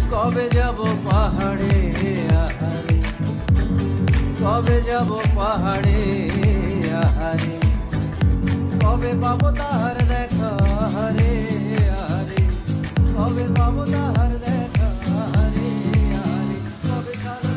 কবে যাব পাহাড়ে আহারে, কবে যাব পাহাড়ে আহারে, কবে পাবো তাহার দেখা হারে আহারে, কবে পাবো তাহার দেখা হারে আহারে, কবে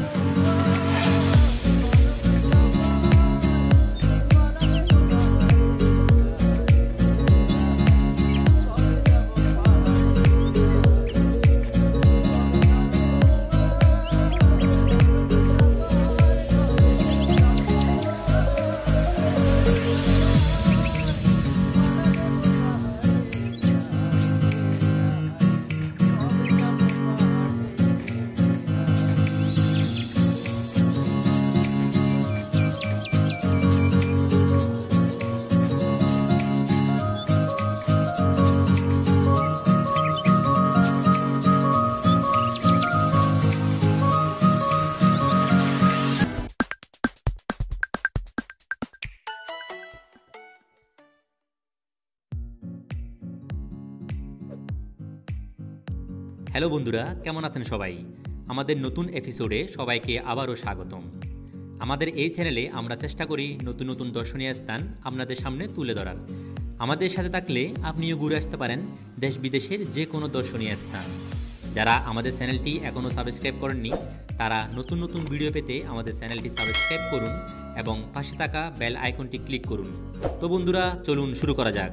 হ্যালো বন্ধুরা, কেমন আছেন সবাই? আমাদের নতুন এপিসোডে সবাইকে আবারও স্বাগতম। আমাদের এই চ্যানেলে আমরা চেষ্টা করি নতুন নতুন দর্শনীয় স্থান আপনাদের সামনে তুলে ধরার। আমাদের সাথে থাকলে আপনিও ঘুরে আসতে পারেন দেশ বিদেশের যে কোনো দর্শনীয় স্থান। যারা আমাদের চ্যানেলটি এখনও সাবস্ক্রাইব করেননি তারা নতুন নতুন ভিডিও পেতে আমাদের চ্যানেলটি সাবস্ক্রাইব করুন এবং পাশে থাকা বেল আইকনটি ক্লিক করুন। তো বন্ধুরা, চলুন শুরু করা যাক।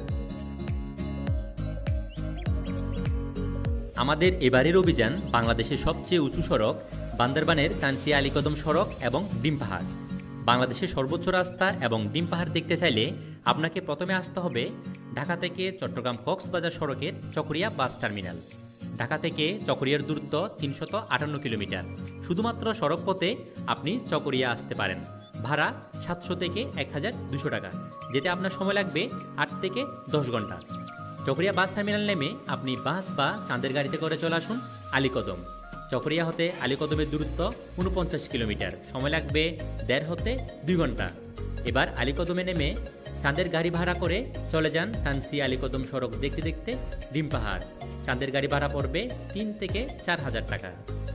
আমাদের এবারের অভিযান বাংলাদেশের সবচেয়ে উঁচু সড়ক বান্দরবানের তানসি আলীকদম সড়ক এবং ডিম পাহাড়। বাংলাদেশের সর্বোচ্চ রাস্তা এবং ডিম পাহাড় দেখতে চাইলে আপনাকে প্রথমে আসতে হবে ঢাকা থেকে চট্টগ্রাম কক্সবাজার সড়কের চকরিয়া বাস টার্মিনাল। ঢাকা থেকে চকরিয়ার দূরত্ব 358 কিলোমিটার। শুধুমাত্র সড়ক পথে আপনি চকরিয়া আসতে পারেন। ভাড়া 700 থেকে 1200 টাকা। যেতে আপনার সময় লাগবে 8 থেকে 10 ঘন্টা। চকরিয়া বাস টার্মিনাল নেমে আপনি বাস বা চাঁদের গাড়িতে করে চলে আসুন আলীকদম। চকরিয়া হতে আলীকদমের দূরত্ব 49 কিলোমিটার। সময় লাগবে 1.5 হতে 2 ঘন্টা। এবার আলীকদমে নেমে চাঁদের গাড়ি ভাড়া করে চলে যান তানসি আলীকদম সড়ক দেখতে দেখতে ডিম পাহাড়। চাঁদের গাড়ি ভাড়া পড়বে 3 থেকে 4 হাজার টাকা।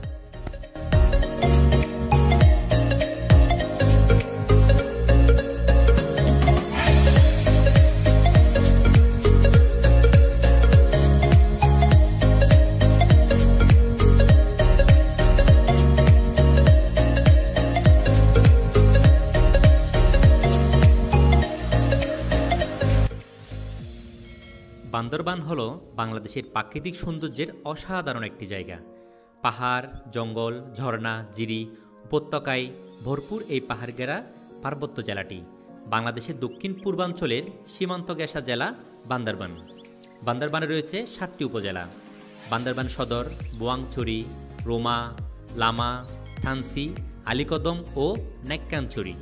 বান্দরবান হল বাংলাদেশের প্রাকৃতিক সৌন্দর্যের অসাধারণ একটি জায়গা। পাহাড়, জঙ্গল, ঝর্ণা, জিরি, উপত্যকায় ভরপুর এই পাহাড় ঘেরা পার্বত্য জেলাটি বাংলাদেশের দক্ষিণ পূর্বাঞ্চলের সীমান্ত ঘেঁষা জেলা বান্দরবান। বান্দরবানে রয়েছে 7টি উপজেলা: বান্দরবান সদর, বোয়াংছড়ি, রোমা, লামা, থানসি, আলীকদম ও নেক্কাঞ্চড়ি।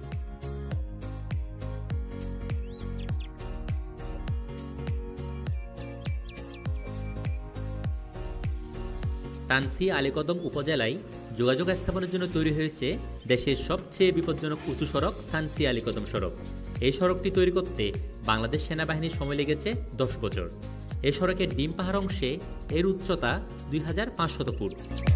তানসি আলীকদম উপজেলায় যোগাযোগ স্থাপনের জন্য তৈরি হয়েছে দেশের সবচেয়ে বিপজ্জনক উঁচু সড়ক তানসি আলীকদম সড়ক। এই সড়কটি তৈরি করতে বাংলাদেশ সেনাবাহিনীর সময় লেগেছে 10 বছর। এই সড়কের ডিম পাহাড় অংশে এর উচ্চতা 2500 ফুট।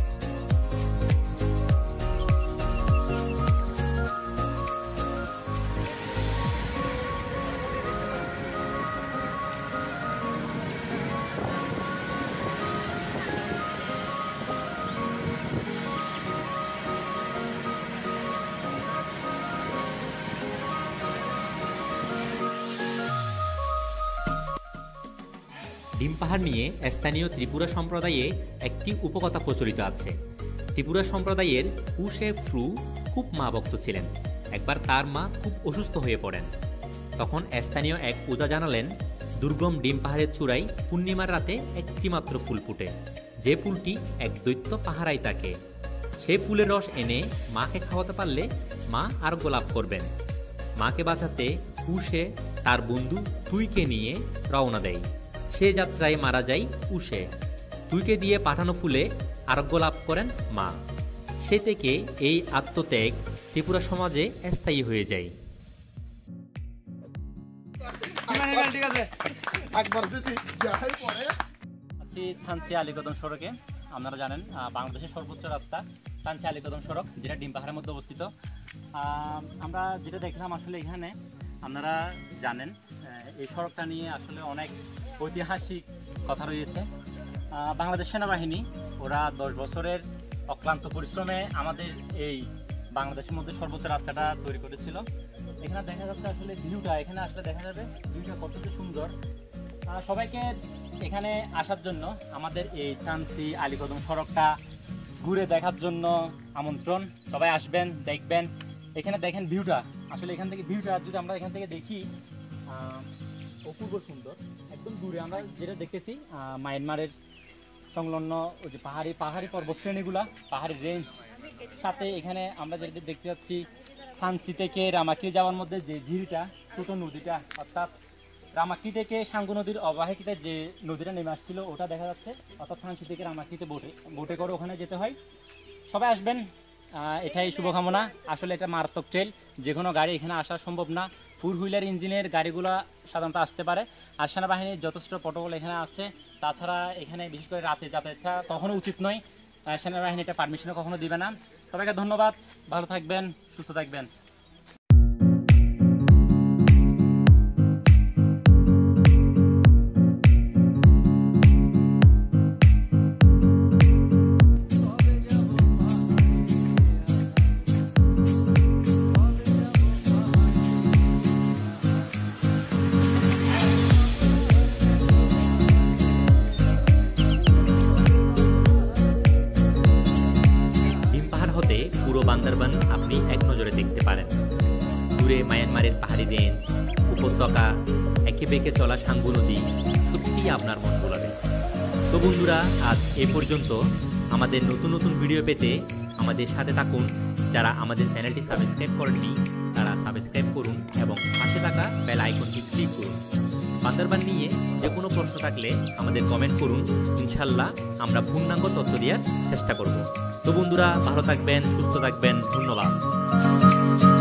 ডিম পাহাড় নিয়ে স্থানীয় ত্রিপুরা সম্প্রদায়ে একটি উপকথা প্রচলিত আছে। ত্রিপুরা সম্প্রদায়ের উশে ফ্রু খুব মা ভক্ত ছিলেন। একবার তার মা খুব অসুস্থ হয়ে পড়েন। তখন স্থানীয় এক ওঝা জানালেন, দুর্গম ডিম পাহাড়ের চূড়ায় পূর্ণিমার রাতে একটি মাত্র ফুল ফুটে, যে ফুলটি এক দৈত্য পাহারায় থাকে। সেই ফুলের রস এনে মাকে খাওয়াতে পারলে মা আরোগ্য লাভ করবেন। মাকে বাঁচাতে উশে তার বন্ধু তুইকে নিয়ে রওনা দেয়। সে যাত্রায় মারা যায় উশে। তুইকে দিয়ে পাঠানো ফুলে আরোগ্য লাভ করেন মা। সে থেকে এই আত্মত্যাগ ত্রিপুরা সমাজে স্থায়ী হয়ে যায়। আছি থানসি আলীকদম সড়কে। আপনারা জানেন বাংলাদেশের সর্বোচ্চ রাস্তা তানচি আলীকদম সড়ক, যেটা ডিম পাহাড়ের মধ্যে অবস্থিত। আমরা যেটা দেখলাম আসলে এখানে আপনারা জানেন এই সড়কটা নিয়ে আসলে অনেক ঐতিহাসিক কথা রয়েছে। বাংলাদেশ সেনাবাহিনী ওরা 10 বছরের অক্লান্ত পরিশ্রমে আমাদের এই বাংলাদেশের মধ্যে সর্বোচ্চ রাস্তাটা তৈরি করেছিল। এখানে দেখা যাচ্ছে আসলে ভিউটা, এখানে আসলে দেখা যাবে ভিউটা কতটা সুন্দর। সবাইকে এখানে আসার জন্য আমাদের এই তানচি আলীকদম সড়কটা ঘুরে দেখার জন্য আমন্ত্রণ। সবাই আসবেন, দেখবেন। এখানে দেখেন ভিউটা, আসলে এখান থেকে ভিউটা যদি আমরা এখান থেকে দেখি অপূর্ব সুন্দর। একদম দূরে আমরা যেটা দেখতেছি মায়ানমারের সংলগ্ন ওই যে পাহাড়ি পর্বত শ্রেণীগুলা, পাহাড়ি রেঞ্জ, সাথে এখানে আমরা যেটা দেখতে পাচ্ছি তানচি থেকে রামাকি যাওয়ার মধ্যে যে ঝিরিটা, ছোটো নদীটা, অর্থাৎ রামাকি থেকে সাঙ্গু নদীর অববাহিকাতে যে নদীটা নেমে আসছিল ওটা দেখা যাচ্ছে। অর্থাৎ তানচি থেকে রামাকিতে বোটে করে ওখানে যেতে হয়। সবাই আসবেন, এটাই শুভকামনা। আসলে এটা মারাত্মক ট্রেল, যে কোনো গাড়ি এখানে আসা সম্ভব না। 4 হুইলার ইঞ্জিনের গাড়িগুলো সাধারণত আসতে পারে। আর সেনাবাহিনীর যথেষ্ট প্রটোকল এখানে আছে। তাছাড়া এখানে বিশেষ করে রাতে যাতায়াতটা কখনো উচিত নয়, সেনাবাহিনী এটা পারমিশনও কখনো দিবে না। সবাইকে ধন্যবাদ, ভালো থাকবেন, সুস্থ থাকবেন। পুরো বান্দরবান আপনি এক নজরে দেখতে পারেন। দূরে মায়ানমারের পাহাড়ি রেঞ্জ, উপত্যকা, একে বেঁকে চলা সাঙ্গু নদী, সত্যিই আপনার মন ভোলাবে। তো বন্ধুরা, আজ এ পর্যন্ত। আমাদের নতুন নতুন ভিডিও পেতে আমাদের সাথে থাকুন। যারা আমাদের চ্যানেলটি সাবস্ক্রাইব করেননি তারা সাবস্ক্রাইব করুন এবং পাশে থাকা বেল আইকনটি ক্লিক করুন। বান্দরবান নিয়ে যে কোনো প্রশ্ন থাকলে আমাদের কমেন্ট করুন, ইনশাল্লাহ আমরা পূর্ণাঙ্গ তথ্য দেওয়ার চেষ্টা করব। তো বন্ধুরা, ভালো থাকবেন, সুস্থ থাকবেন, ধন্যবাদ।